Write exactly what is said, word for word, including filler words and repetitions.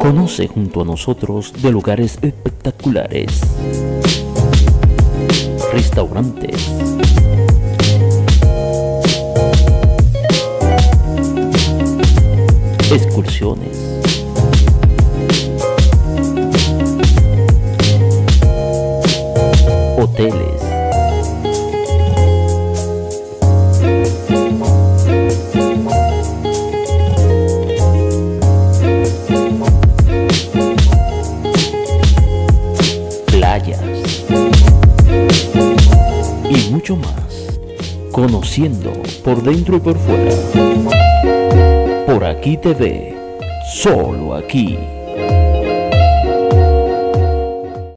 Conoce junto a nosotros de lugares espectaculares, restaurantes, excursiones, hoteles, playas y mucho más, conociendo por dentro y por fuera. Por Aquí T V, solo aquí.